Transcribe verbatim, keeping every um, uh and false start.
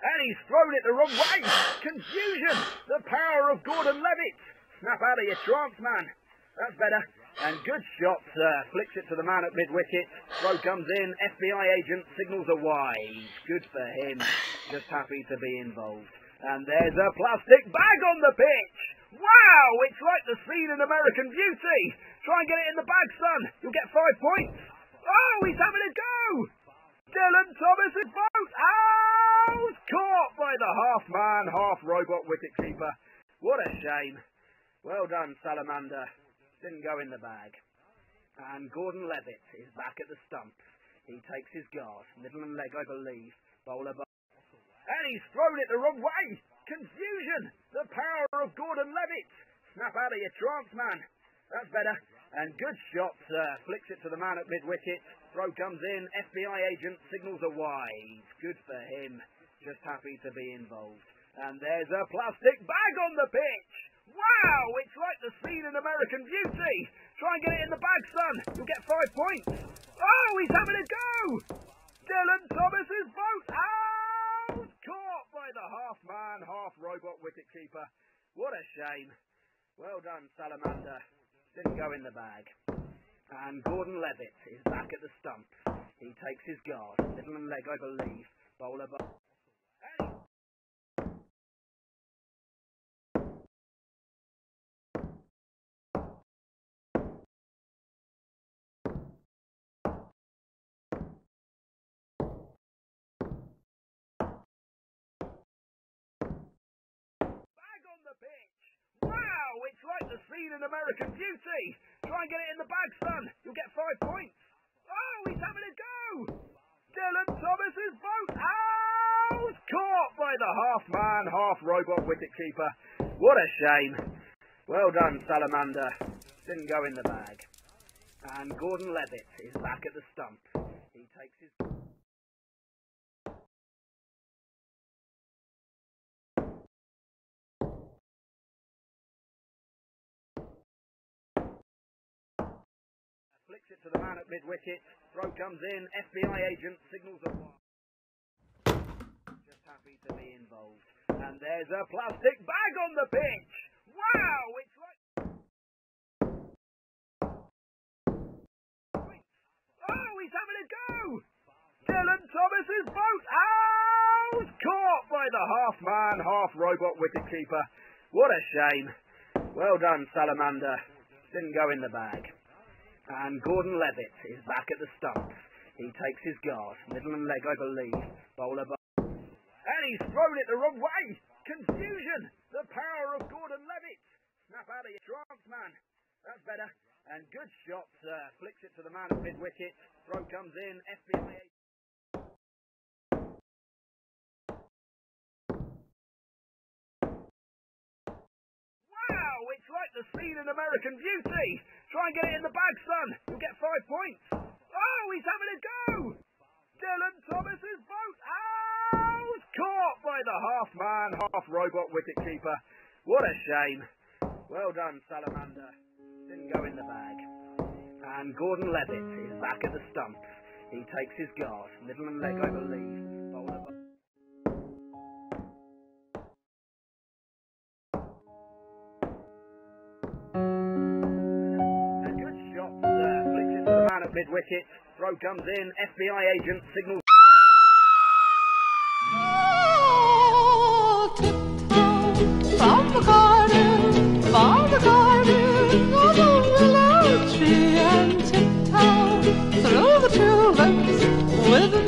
And he's thrown it the wrong way. Confusion. The power of Gordon Levitt. Snap out of your trance, man. That's better. And good shot, uh, flicks it to the man at mid-wicket. Throw comes in, F B I agent signals a wide. Good for him, just happy to be involved. And there's a plastic bag on the pitch. Wow, it's like the scene in American Beauty. Try and get it in the bag, son. You'll get five points. Oh, he's having a go. Dylan Thomas's boat out. Caught by the half-man, half-robot wicket-keeper. What a shame. Well done, Salamander. Didn't go in the bag. And Gordon Levitt is back at the stumps. He takes his guard. Middle and leg, I believe. Bowler by. And he's thrown it the wrong way. Confusion. The power of Gordon Levitt. Snap out of your trance, man. That's better. And good shot. Uh, flicks it to the man at mid-wicket. Throw comes in. F B I agent signals a wide. Good for him. Just happy to be involved. And there's a plastic bag on the pitch. Wow, it's like the scene in American Beauty. Try and get it in the bag, son. You'll get five points. Oh, he's having a go. Dylan Thomas's boat out. Caught by the half-man, half-robot wicket-keeper. What a shame. Well done, Salamander. Didn't go in the bag. And Gordon Levitt is back at the stumps. He takes his guard. Middle and leg, I believe. Bowler by. On the pitch. Wow, it's like the scene in American Beauty. Try and get it in the bag, son. You'll get five points. Oh, he's having a go. Dylan Thomas's boat out. Caught by the half-man, half-robot wicket-keeper. What a shame. Well done, Salamander. Didn't go in the bag. And Gordon Levitt is back at the stumps. He takes his... Flicks it to the man at mid-wicket. Throw comes in. F B I agent signals a wide. Just happy to be involved. And there's a plastic bag on the pitch. Wow, it's like... Oh, he's having a go. Dylan Thomas's boat out. Caught by the half-man, half-robot wicket-keeper. What a shame. Well done, Salamander. Didn't go in the bag. And Gordon Levitt is back at the stumps. He takes his guard. Middle and leg, I believe. Bowler by. And he's thrown it the wrong way. Confusion. The power of Gordon Levitt. Snap out of your trance, man. That's better. And good shot. Uh, flicks it to the man at mid-wicket. Throw comes in. F B I. Wow, it's like the scene in American Beauty. Try and get it in the bag, son. You'll get five points. Oh, he's having a go. Dylan Thomas's boat out. Caught by the half-man, half-robot wicket-keeper. What a shame. Well done, Salamander. Didn't go in the bag. And Gordon Levitt is back at the stumps. He takes his guard. Middle and leg, I believe. Bowler by. Mid-wicket, throw comes in, F B I agent signals. Oh, tiptoe from the garden, from the garden, along the willow tree, and tiptoe through the tulips with